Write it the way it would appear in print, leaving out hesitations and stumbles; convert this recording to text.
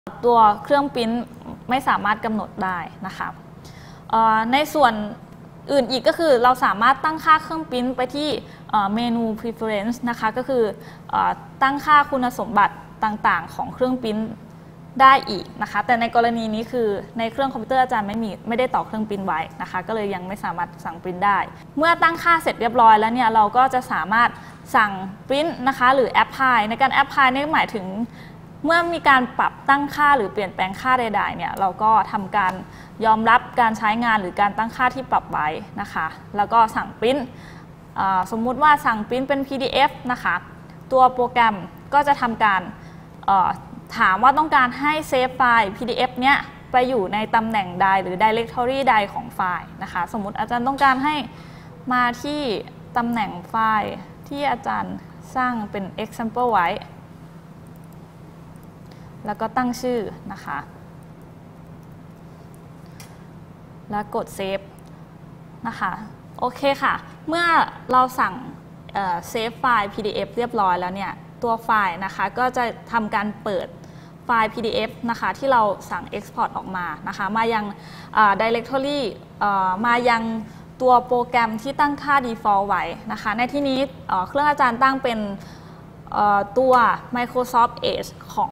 ตัวเครื่องปริ้นไม่สามารถกำหนดได้นะคะในส่วนอื่นอีกก็คือเราสามารถตั้งค่าเครื่องปริ้นไปที่เมนู preference นะคะก็คือตั้งค่าคุณสมบัติต่างๆของเครื่องปริ้นได้อีกนะคะแต่ในกรณีนี้คือในเครื่องคอมพิวเตอร์อาจารย์ไม่ได้ต่อเครื่องปริ้นไว้นะคะก็เลยยังไม่สามารถสั่งปริ้นได้เมื่อตั้งค่าเสร็จเรียบร้อยแล้วเนี่ยเราก็จะสามารถสั่งปริ้นนะคะหรือแอปพลายในการแอปพลายนี่หมายถึงเมื่อมีการปรับตั้งค่าหรือเปลี่ยนแปลงค่าใดๆเนี่ยเราก็ทำการยอมรับการใช้งานหรือการตั้งค่าที่ปรับไว้นะคะแล้วก็สั่งปริ้นสมมุติว่าสั่งปริ้นเป็น PDF นะคะตัวโปรแกรมก็จะทำการถามว่าต้องการให้เซฟไฟล์ PDF เนี้ยไปอยู่ในตำแหน่งใดหรือ directory ใดของไฟล์นะคะสมมุติอาจารย์ต้องการให้มาที่ตำแหน่งไฟล์ที่อาจารย์สร้างเป็น example ไว้แล้วก็ตั้งชื่อนะคะแล้วกดเซฟนะคะโอเคค่ะเมื่อเราสั่งเซฟไฟล์ PDF เรียบร้อยแล้วเนี่ยตัวไฟล์นะคะก็จะทำการเปิดไฟล์ PDF นะคะที่เราสั่ง Export ออกมานะคะมายัง Directory มายังตัวโปรแกรมที่ตั้งค่า Default ไว้นะคะในที่นี้เครื่องอาจารย์ตั้งเป็นตัว Microsoft Edge ของ